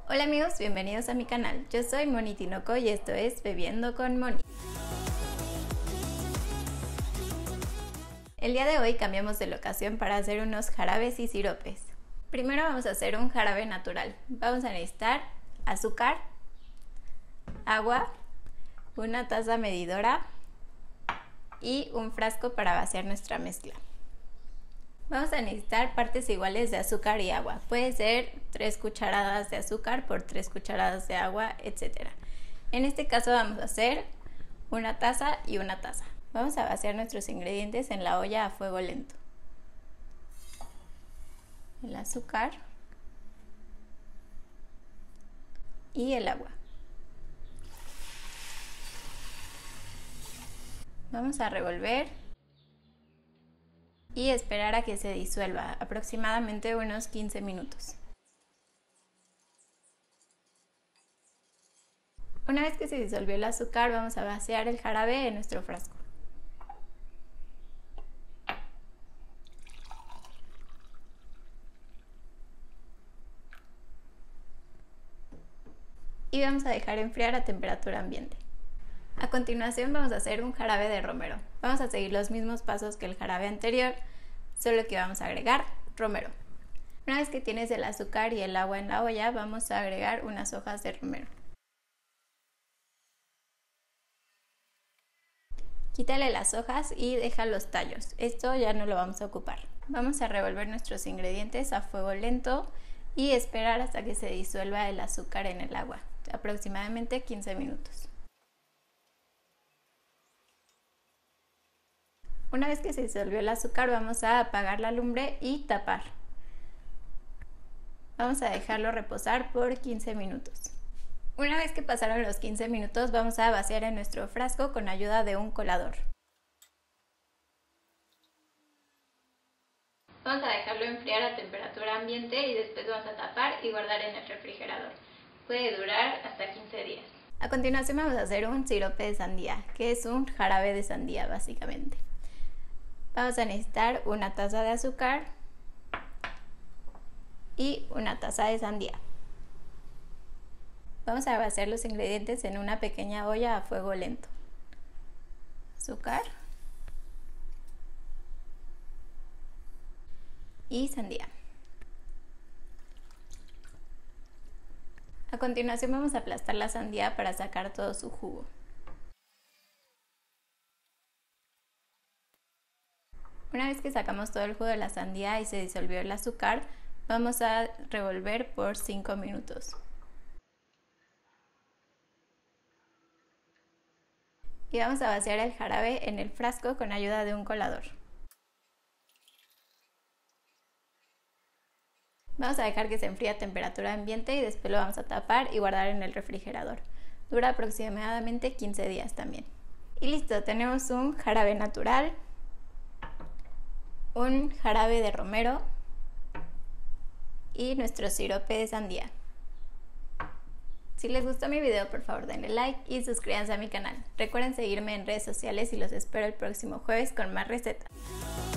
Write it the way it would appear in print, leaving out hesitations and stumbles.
Hola amigos, bienvenidos a mi canal. Yo soy Moni Tinoco y esto es Bebiendo con Moni. El día de hoy cambiamos de locación para hacer unos jarabes y siropes. Primero vamos a hacer un jarabe natural. Vamos a necesitar azúcar, agua, una taza medidora y un frasco para vaciar nuestra mezcla. Vamos a necesitar partes iguales de azúcar y agua. Puede ser 3 cucharadas de azúcar por 3 cucharadas de agua, etc. En este caso vamos a hacer una taza y una taza. Vamos a vaciar nuestros ingredientes en la olla a fuego lento. El azúcar y el agua. Vamos a revolver y esperar a que se disuelva, aproximadamente unos 15 minutos. Una vez que se disolvió el azúcar, vamos a vaciar el jarabe en nuestro frasco. Y vamos a dejar enfriar a temperatura ambiente. A continuación vamos a hacer un jarabe de romero. Vamos a seguir los mismos pasos que el jarabe anterior, solo que vamos a agregar romero. Una vez que tienes el azúcar y el agua en la olla, vamos a agregar unas hojas de romero. Quítale las hojas y deja los tallos. Esto ya no lo vamos a ocupar. Vamos a revolver nuestros ingredientes a fuego lento y esperar hasta que se disuelva el azúcar en el agua, aproximadamente 15 minutos. Una vez que se disolvió el azúcar, vamos a apagar la lumbre y tapar. Vamos a dejarlo reposar por 15 minutos. Una vez que pasaron los 15 minutos, vamos a vaciar en nuestro frasco con ayuda de un colador. Vamos a dejarlo enfriar a temperatura ambiente y después vamos a tapar y guardar en el refrigerador. Puede durar hasta 15 días. A continuación vamos a hacer un sirope de sandía, que es un jarabe de sandía básicamente. Vamos a necesitar una taza de azúcar y una taza de sandía. Vamos a vaciar los ingredientes en una pequeña olla a fuego lento. Azúcar y sandía. A continuación vamos a aplastar la sandía para sacar todo su jugo. Una vez que sacamos todo el jugo de la sandía y se disolvió el azúcar, vamos a revolver por 5 minutos. Y vamos a vaciar el jarabe en el frasco con ayuda de un colador. Vamos a dejar que se enfríe a temperatura ambiente y después lo vamos a tapar y guardar en el refrigerador. Dura aproximadamente 15 días también. Y listo, tenemos un jarabe natural, un jarabe de romero y nuestro sirope de sandía. Si les gustó mi video, por favor denle like y suscríbanse a mi canal. Recuerden seguirme en redes sociales y los espero el próximo jueves con más recetas.